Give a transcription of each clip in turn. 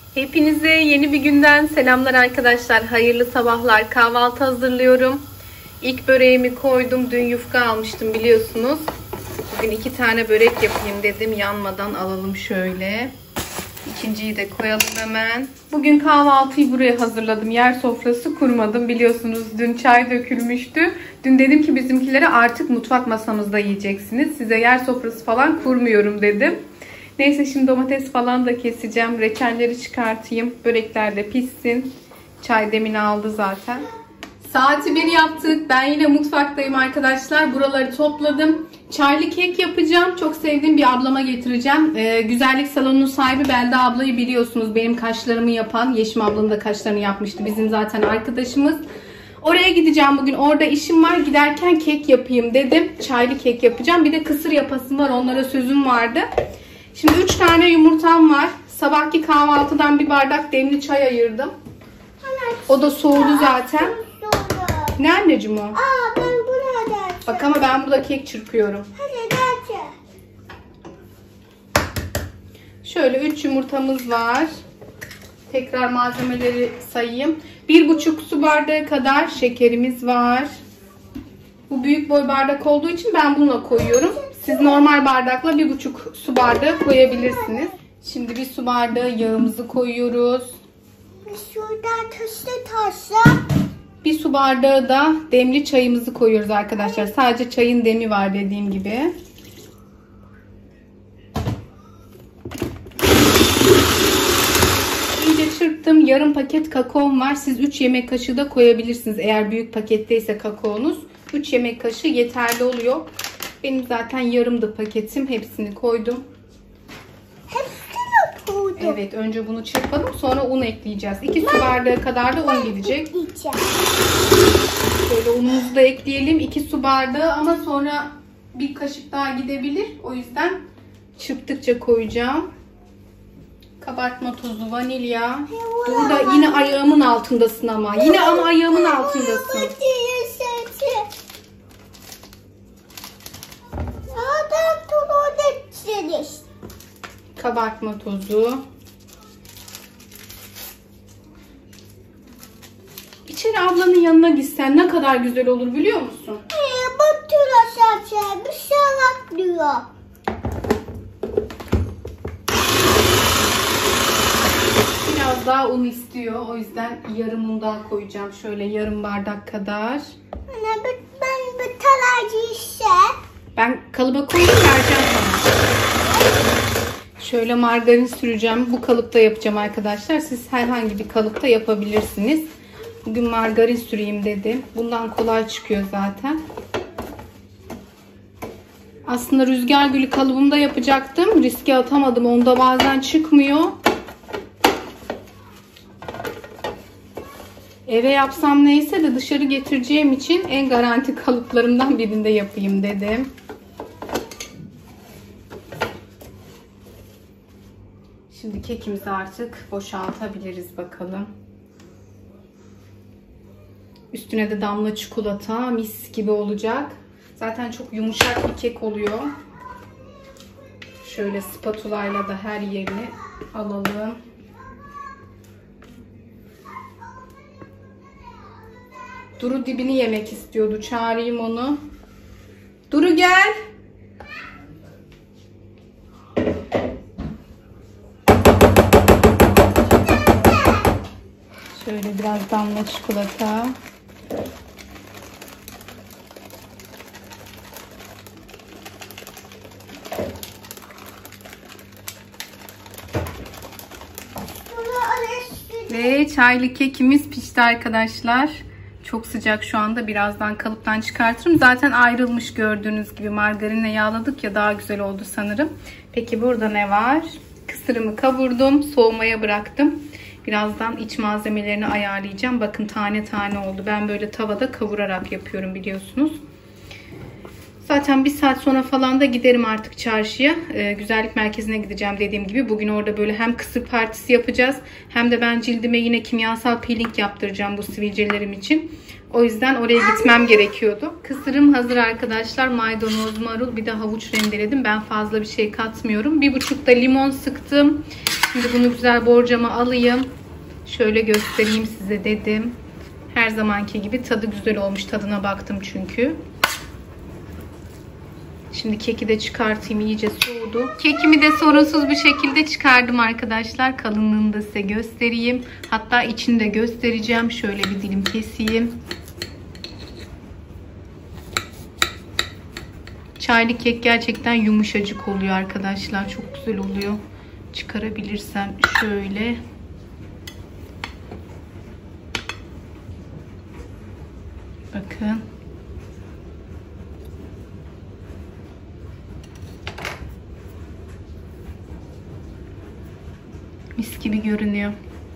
Hepinize yeni bir günden selamlar arkadaşlar. Hayırlı sabahlar. Kahvaltı hazırlıyorum. İlk böreğimi koydum. Dün yufka almıştım biliyorsunuz. Bugün 2 tane börek yapayım dedim. Yanmadan alalım şöyle. İkinciyi de koyalım hemen. Bugün kahvaltıyı buraya hazırladım. Yer sofrası kurmadım. Biliyorsunuz dün çay dökülmüştü. Dün dedim ki bizimkilere artık mutfak masamızda yiyeceksiniz. Size yer sofrası falan kurmuyorum dedim. Neyse şimdi domates falan da keseceğim. Reçelleri çıkartayım. Börekler de pişsin. Çay demin aldı zaten. Saati 1 yaptık. Ben yine mutfaktayım arkadaşlar. Buraları topladım. Çaylı kek yapacağım. Çok sevdiğim bir ablama getireceğim. Güzellik salonunun sahibi Belda ablayı biliyorsunuz. Benim kaşlarımı yapan. Yeşim ablanın da kaşlarını yapmıştı. Bizim zaten arkadaşımız. Oraya gideceğim bugün. Orada işim var. Giderken kek yapayım dedim. Çaylı kek yapacağım. Bir de kısır yapasım var. Onlara sözüm vardı. Şimdi 3 tane yumurtam var. Sabahki kahvaltıdan bir bardak demli çay ayırdım. O da soğudu zaten. Ne anneciğim o? Ben bunu alacağım. Bak ama ben burada kek çırpıyorum. Hadi alacağım. Şöyle 3 yumurtamız var. Tekrar malzemeleri sayayım. 1,5 su bardağı kadar şekerimiz var. Bu büyük boy bardak olduğu için ben bununla koyuyorum. Siz normal bardakla 1,5 su bardağı koyabilirsiniz. Şimdi 1 su bardağı yağımızı koyuyoruz. Şuradan taşla. 1 su bardağı da demli çayımızı koyuyoruz arkadaşlar. Sadece çayın demi var dediğim gibi. İyice çırptım. Yarım paket kakaom var. Siz 3 yemek kaşığı da koyabilirsiniz. Eğer büyük paketteyse kakaonuz. 3 yemek kaşığı yeterli oluyor. Benim zaten yarımdı paketim. Hepsini koydum. Hepsini koydum. Evet, önce bunu çırpalım. Sonra un ekleyeceğiz. 2 su bardağı kadar da un gidecek. Şöyle unumuzu da ekleyelim. 2 su bardağı ama sonra bir kaşık daha gidebilir. O yüzden çırptıkça koyacağım. Kabartma tozu, vanilya. Burada yine ayağımın altındasın ama. Yine ama ayağımın altındasın. Kabartma tozu. İçeri ablanın yanına gitsen ne kadar güzel olur biliyor musun? Bu tür aşağı bir şey diyor. Biraz daha un istiyor. O yüzden yarım un daha koyacağım. Şöyle yarım bardak kadar. Ben bir talacı işte. Ben kalıba koyup vereceğim sana. Şöyle margarin süreceğim. Bu kalıpta yapacağım arkadaşlar. Siz herhangi bir kalıpta yapabilirsiniz. Bugün margarin süreyim dedim. Bundan kolay çıkıyor zaten. Aslında rüzgar gülü kalıbımda yapacaktım. Riske atamadım. Onda bazen çıkmıyor. Eve yapsam neyse de dışarı getireceğim için en garanti kalıplarımdan birinde yapayım dedim. Şimdi kekimizi artık boşaltabiliriz bakalım. Üstüne de damla çikolata mis gibi olacak. Zaten çok yumuşak bir kek oluyor. Şöyle spatulayla da her yerini alalım. Duru dibini yemek istiyordu. Çağırayım onu. Duru gel. Şöyle biraz damla çikolata. Ve çaylı kekimiz pişti arkadaşlar. Çok sıcak şu anda. Birazdan kalıptan çıkartırım. Zaten ayrılmış gördüğünüz gibi. Margarinle yağladık ya, daha güzel oldu sanırım. Peki burada ne var? Kısırımı kavurdum. Soğumaya bıraktım. Birazdan iç malzemelerini ayarlayacağım. Bakın tane tane oldu. Ben böyle tavada kavurarak yapıyorum biliyorsunuz. Zaten 1 saat sonra falan da giderim artık çarşıya. Güzellik merkezine gideceğim dediğim gibi. Bugün orada böyle hem kısır partisi yapacağız. Hem de ben cildime yine kimyasal peeling yaptıracağım bu sivilcelerim için. O yüzden oraya gitmem gerekiyordu. Kısırım hazır arkadaşlar. Maydanoz, marul, bir de havuç rendeledim. Ben fazla bir şey katmıyorum. 1,5 da limon sıktım. Şimdi bunu güzel borcama alayım. Şöyle göstereyim size dedim. Her zamanki gibi tadı güzel olmuş. Tadına baktım çünkü. Şimdi keki de çıkartayım. İyice soğudu. Kekimi de sorunsuz bir şekilde çıkardım arkadaşlar. Kalınlığını da size göstereyim. Hatta içini de göstereceğim. Şöyle bir dilim keseyim. Çaylı kek gerçekten yumuşacık oluyor arkadaşlar. Çok güzel oluyor. Çıkarabilirsem şöyle. Bakın. Mis gibi görünüyor.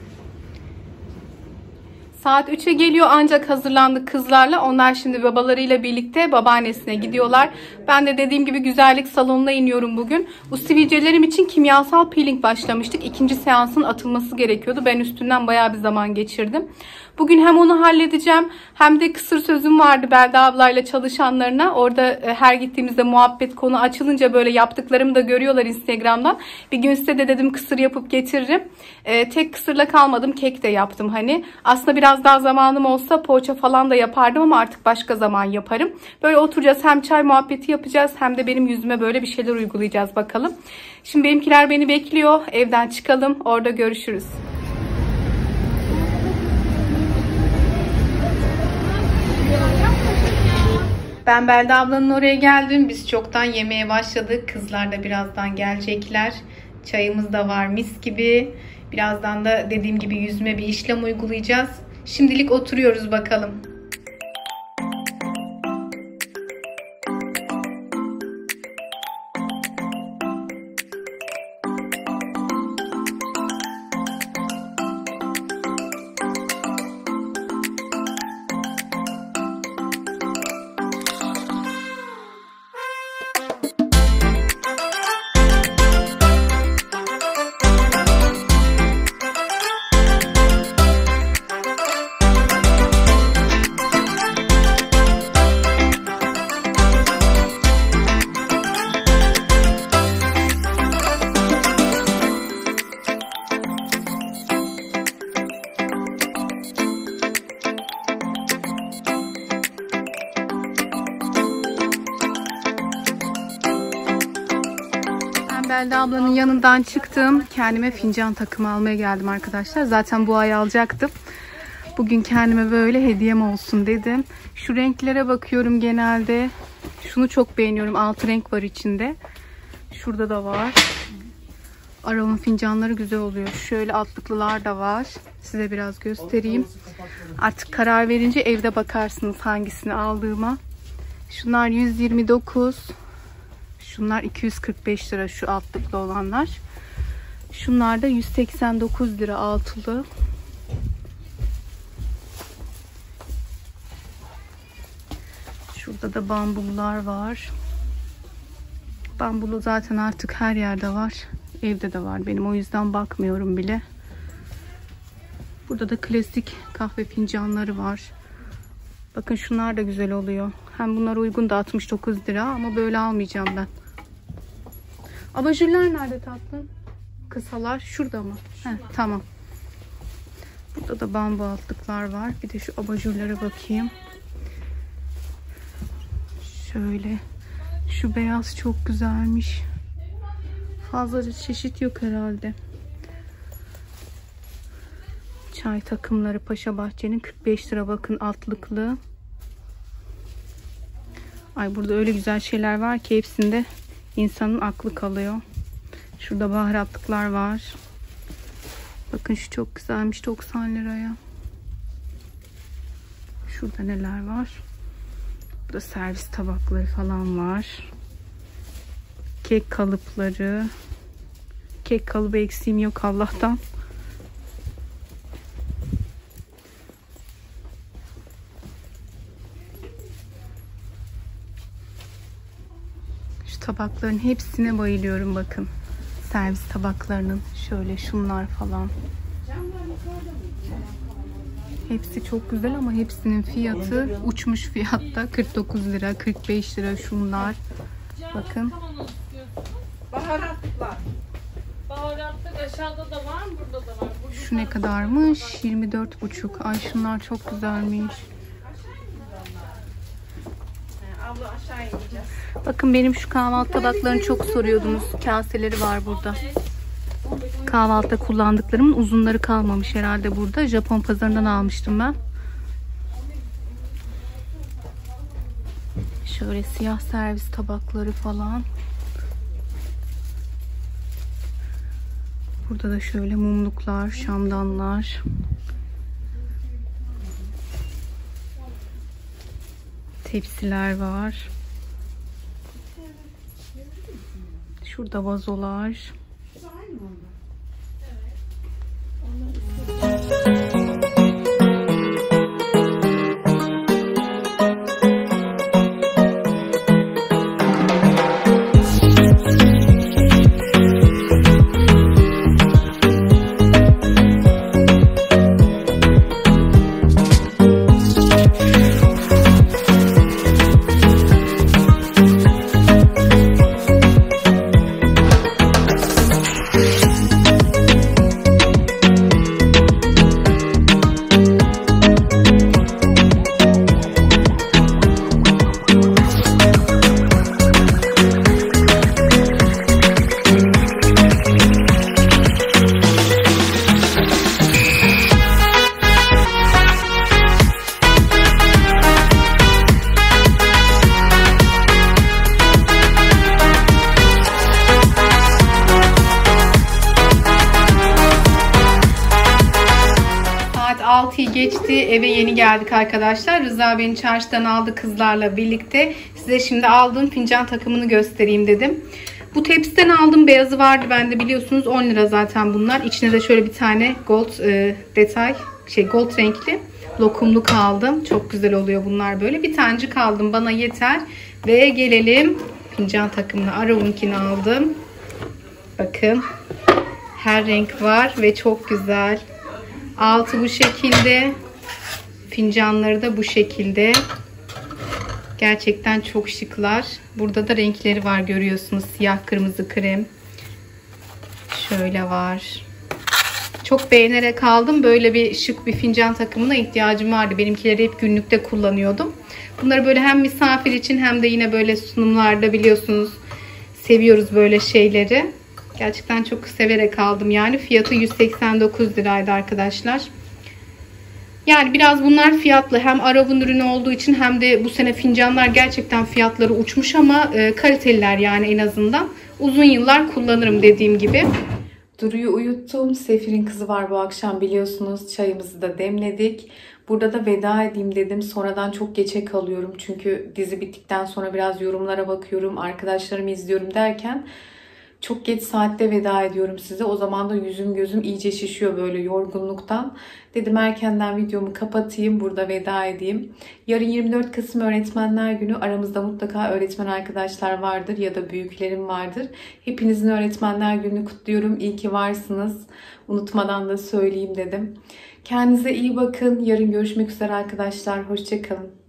Saat 3'e geliyor ancak hazırlandık kızlarla. Onlar şimdi babalarıyla birlikte babaannesine gidiyorlar. Ben de dediğim gibi güzellik salonuna iniyorum bugün. Bu sivilcelerim için kimyasal peeling başlamıştık. İkinci seansın atılması gerekiyordu. Ben üstünden bayağı bir zaman geçirdim. Bugün hem onu halledeceğim hem de kısır sözüm vardı Belda ablayla çalışanlarına. Orada her gittiğimizde muhabbet konu açılınca böyle yaptıklarımı da görüyorlar Instagram'dan. Bir gün size de dedim kısır yapıp getiririm. Tek kısırla kalmadım, kek de yaptım hani. Aslında biraz daha zamanım olsa poğaça falan da yapardım ama artık başka zaman yaparım. Böyle oturacağız, hem çay muhabbeti yapacağız hem de benim yüzüme böyle bir şeyler uygulayacağız bakalım. Şimdi benimkiler beni bekliyor. Evden çıkalım, orada görüşürüz. Ben Belda ablanın oraya geldim. Biz çoktan yemeğe başladık. Kızlar da birazdan gelecekler. Çayımız da var mis gibi. Birazdan da dediğim gibi yüzüme bir işlem uygulayacağız. Şimdilik oturuyoruz bakalım. Belda ablanın yanından çıktım. Kendime fincan takımı almaya geldim arkadaşlar. Zaten bu ay alacaktım. Bugün kendime böyle hediyem olsun dedim. Şu renklere bakıyorum genelde. Şunu çok beğeniyorum. 6 renk var içinde. Şurada da var. Aro'nun fincanları güzel oluyor. Şöyle altlıklılar da var. Size biraz göstereyim. Artık karar verince evde bakarsınız hangisini aldığıma. Şunlar 129. Şunlar 245 lira şu altlıklı olanlar. Şunlar da 189 lira altılı. Şurada da bambullar var. Bambulu zaten artık her yerde var. Evde de var benim, o yüzden bakmıyorum bile. Burada da klasik kahve fincanları var. Bakın şunlar da güzel oluyor. Hem bunlar uygun da 69 lira ama böyle almayacağım ben. Abajurlar nerede tatlım? Kısalar şurada mı? Heh, tamam. Burada da bambu altlıklar var. Bir de şu abajurlara bakayım. Şöyle. Şu beyaz çok güzelmiş. Fazlaca çeşit yok herhalde. Çay takımları Paşa Bahçe'nin 45 lira bakın altlıklı. Ay burada öyle güzel şeyler var ki hepsinde insanın aklı kalıyor. Şurada baharatlıklar var. Bakın şu çok güzelmiş, 90 liraya. Şurada neler var? Burada servis tabakları falan var. Kek kalıpları. Kek kalıbı eksiğim yok Allah'tan. Şu tabakların hepsine bayılıyorum bakın. Servis tabaklarının şöyle şunlar falan. Hepsi çok güzel ama hepsinin fiyatı uçmuş fiyatta. 49 lira, 45 lira şunlar. Bakın. Baharatlar. Baharatlık aşağıda da var, burada da var. Burada Şu ne kadarmış? 24,5. Ay şunlar çok güzelmiş. abla aşağı ineceğiz. Bakın benim şu kahvaltı tabaklarını çok soruyordunuz. Kaseleri var burada. Kahvaltıda kullandıklarımın uzunları kalmamış herhalde burada. Japon pazarından almıştım ben. Şöyle siyah servis tabakları falan. Burada da şöyle mumluklar, şamdanlar. Tepsiler var. Şurada vazolar. Saat 6'yı geçti. Eve yeni geldik arkadaşlar. Rıza beni çarşıdan aldı kızlarla birlikte. Size şimdi aldığım fincan takımını göstereyim dedim. Bu tepsiden aldım. Beyazı vardı bende biliyorsunuz. 10 lira zaten bunlar. İçine de şöyle bir tane gold detay, gold renkli lokumluk aldım. Çok güzel oluyor bunlar böyle. Bir tanecik aldım. Bana yeter. Ve gelelim fincan takımına. Aravunki'ni aldım. Bakın. Her renk var ve çok güzel. Altı bu şekilde. Fincanları da bu şekilde. Gerçekten çok şıklar. Burada da renkleri var görüyorsunuz. Siyah, kırmızı, krem. Şöyle var. Çok beğenerek aldım. Böyle bir şık bir fincan takımına ihtiyacım vardı. Benimkileri hep günlükte kullanıyordum. Bunları böyle hem misafir için hem de yine böyle sunumlarda biliyorsunuz seviyoruz böyle şeyleri. Gerçekten çok severek aldım yani. Fiyatı 189 liraydı arkadaşlar. Yani biraz bunlar fiyatlı. Hem Arav'ın ürünü olduğu için hem de bu sene fincanlar gerçekten fiyatları uçmuş ama kaliteliler yani en azından. Uzun yıllar kullanırım dediğim gibi. Duru'yu uyuttum. Sefir'in kızı var bu akşam biliyorsunuz. Çayımızı da demledik. Burada da veda edeyim dedim. Sonradan çok geçe kalıyorum. Çünkü dizi bittikten sonra biraz yorumlara bakıyorum. Arkadaşlarımı izliyorum derken çok geç saatte veda ediyorum size. O zaman da yüzüm gözüm iyice şişiyor böyle yorgunluktan. Dedim erkenden videomu kapatayım. Burada veda edeyim. Yarın 24 Kasım Öğretmenler Günü. Aramızda mutlaka öğretmen arkadaşlar vardır ya da büyüklerim vardır. Hepinizin Öğretmenler Günü'nü kutluyorum. İyi ki varsınız. Unutmadan da söyleyeyim dedim. Kendinize iyi bakın. Yarın görüşmek üzere arkadaşlar. Hoşça kalın.